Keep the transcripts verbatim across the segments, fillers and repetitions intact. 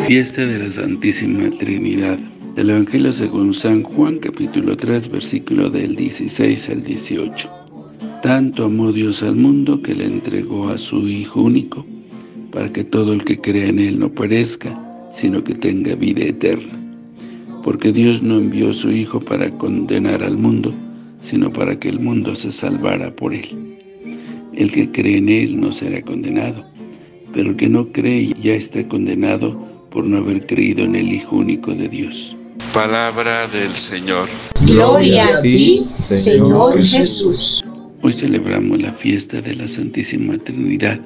Fiesta de la Santísima Trinidad. Del Evangelio según San Juan, capítulo tres, versículo del dieciséis al dieciocho. Tanto amó Dios al mundo que le entregó a su Hijo único, para que todo el que crea en Él no perezca, sino que tenga vida eterna. Porque Dios no envió a su Hijo para condenar al mundo, sino para que el mundo se salvara por Él. El que cree en Él no será condenado, pero el que no cree ya está condenado por no haber creído en el Hijo único de Dios. Palabra del Señor. Gloria a ti, Señor Jesús. Hoy celebramos la fiesta de la Santísima Trinidad.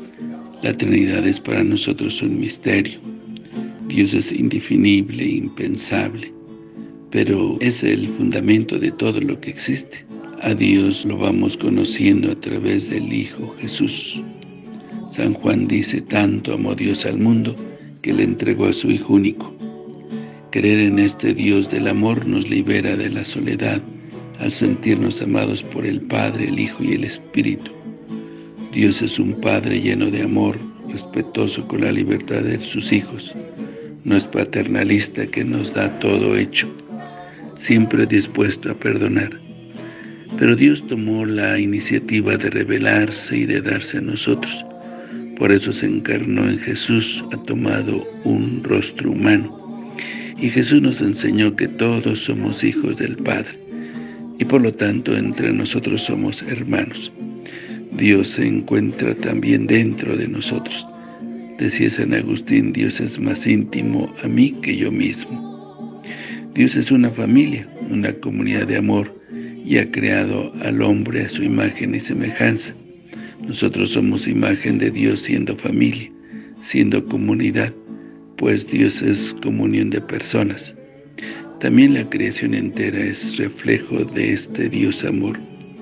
La Trinidad es para nosotros un misterio. Dios es indefinible, impensable, pero es el fundamento de todo lo que existe. A Dios lo vamos conociendo a través del Hijo Jesús. San Juan dice: tanto amó Dios al mundo que le entregó a su Hijo único. Creer en este Dios del amor nos libera de la soledad al sentirnos amados por el Padre, el Hijo y el Espíritu. Dios es un Padre lleno de amor, respetuoso con la libertad de sus hijos. No es paternalista que nos da todo hecho, siempre dispuesto a perdonar. Pero Dios tomó la iniciativa de revelarse y de darse a nosotros. Por eso se encarnó en Jesús, ha tomado un rostro humano. Y Jesús nos enseñó que todos somos hijos del Padre, y por lo tanto entre nosotros somos hermanos. Dios se encuentra también dentro de nosotros. Decía San Agustín: Dios es más íntimo a mí que yo mismo. Dios es una familia, una comunidad de amor, y ha creado al hombre a su imagen y semejanza. Nosotros somos imagen de Dios siendo familia, siendo comunidad, pues Dios es comunión de personas. También la creación entera es reflejo de este Dios amor.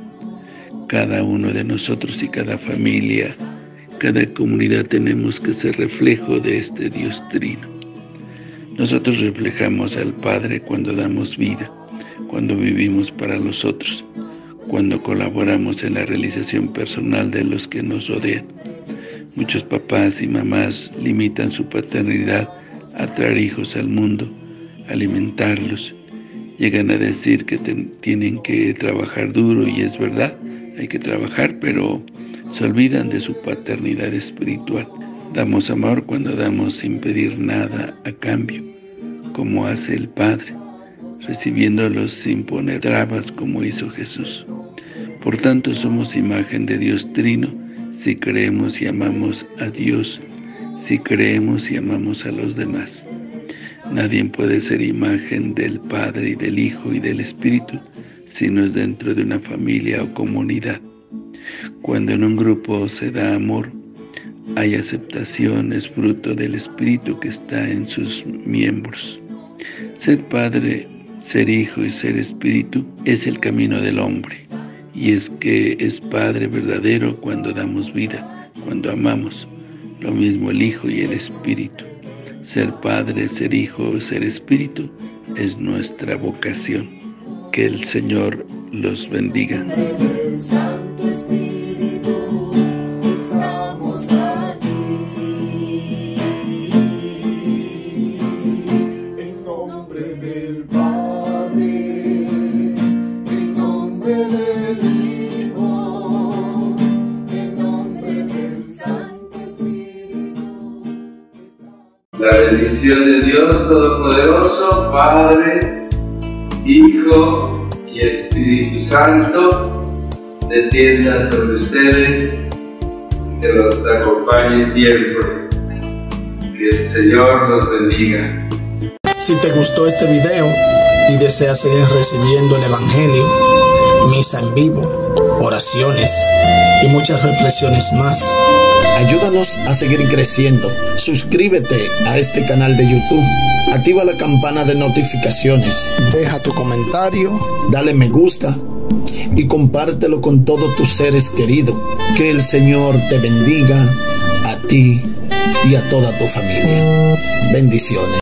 Cada uno de nosotros y cada familia, cada comunidad tenemos que ser reflejo de este Dios trino. Nosotros reflejamos al Padre cuando damos vida, cuando vivimos para los otros, cuando colaboramos en la realización personal de los que nos rodean. Muchos papás y mamás limitan su paternidad a traer hijos al mundo, alimentarlos. Llegan a decir que tienen que trabajar duro, y es verdad, hay que trabajar, pero se olvidan de su paternidad espiritual. Damos amor cuando damos sin pedir nada a cambio, como hace el Padre, recibiéndolos sin poner trabas como hizo Jesús. Por tanto, somos imagen de Dios trino si creemos y amamos a Dios, si creemos y amamos a los demás. Nadie puede ser imagen del Padre y del Hijo y del Espíritu si no es dentro de una familia o comunidad. Cuando en un grupo se da amor, hay aceptación, es fruto del Espíritu que está en sus miembros. Ser Padre, ser Hijo y ser Espíritu es el camino del hombre. Y es que es Padre verdadero cuando damos vida, cuando amamos. Lo mismo el Hijo y el Espíritu. Ser Padre, ser Hijo, ser Espíritu es nuestra vocación. Que el Señor los bendiga. La bendición de Dios Todopoderoso, Padre, Hijo y Espíritu Santo, descienda sobre ustedes, que los acompañe siempre. Que el Señor los bendiga. Si te gustó este video y deseas seguir recibiendo el Evangelio, misa en vivo, oraciones y muchas reflexiones más, ayúdanos a seguir creciendo. Suscríbete a este canal de YouTube, activa la campana de notificaciones, deja tu comentario, dale me gusta y compártelo con todos tus seres queridos. Que el Señor te bendiga a ti y a toda tu familia. Bendiciones.